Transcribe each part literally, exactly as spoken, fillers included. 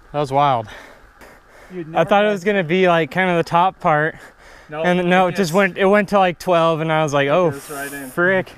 That was wild. I thought it was gonna be like kind of the top part, no, and no, it just went. It went to like twelve, and I was like, oh, right in. Frick.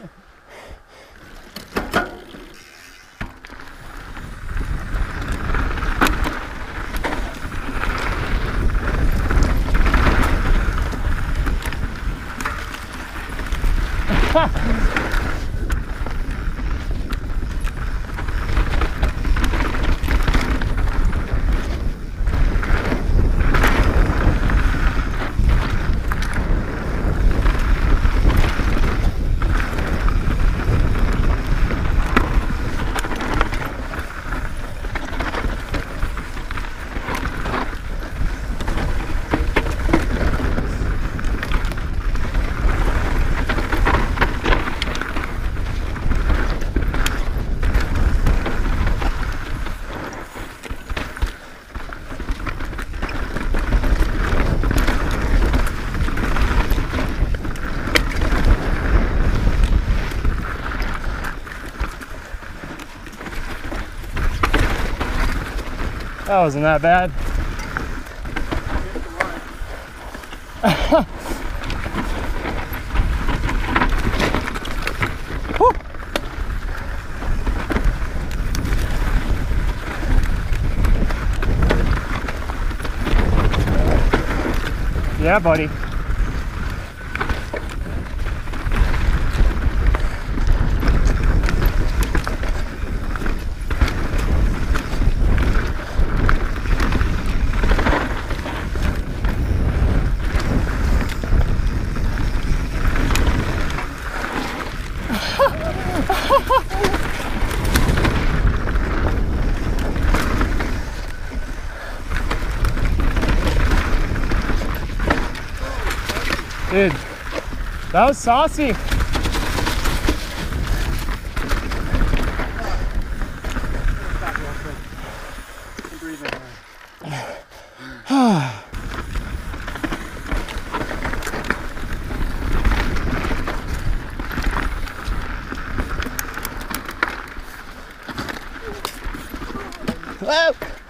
That wasn't that bad. Yeah, buddy. Dude, that was saucy. Whoa.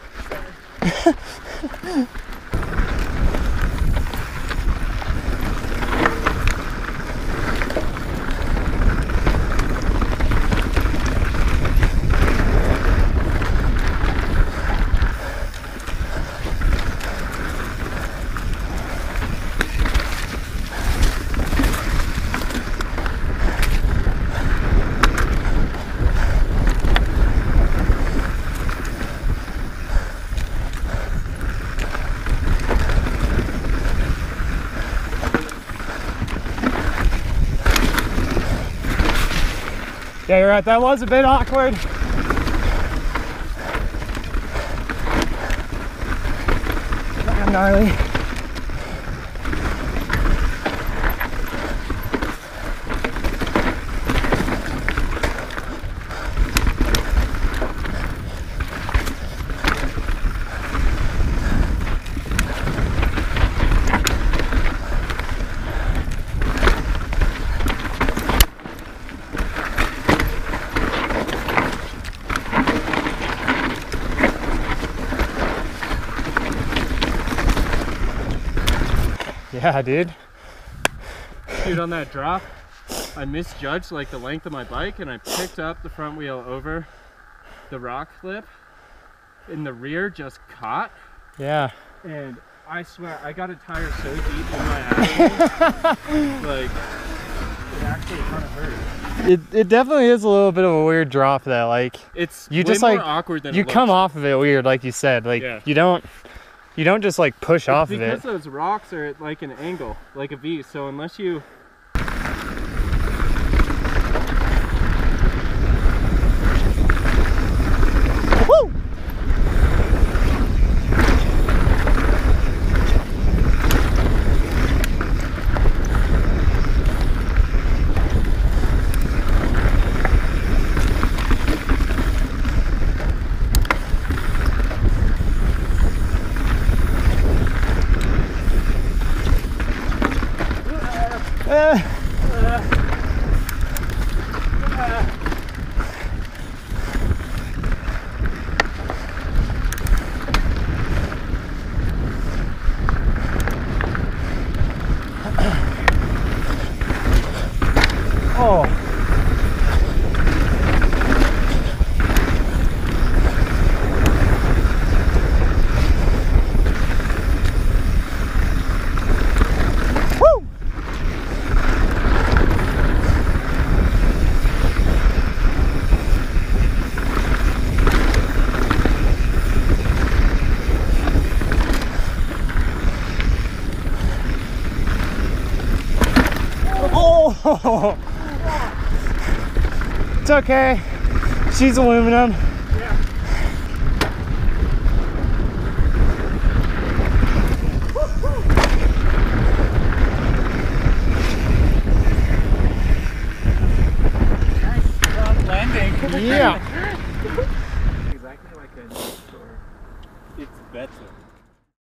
Yeah, you're right. That was a bit awkward. Not gnarly. Yeah, dude. Dude, on that drop, I misjudged like the length of my bike, and I picked up the front wheel over the rock lip, and the rear just caught. Yeah. And I swear, I got a tire so deep in my ass, like it actually kind of hurt. It it definitely is a little bit of a weird drop though. Like it's you way just more like awkward than you it come looks. off of it weird, like you said. Like Yeah. you don't. You don't just like push it's off of it. Because those rocks are at like an angle, like a V, so unless you... Woo! Oh, it's okay. She's aluminum.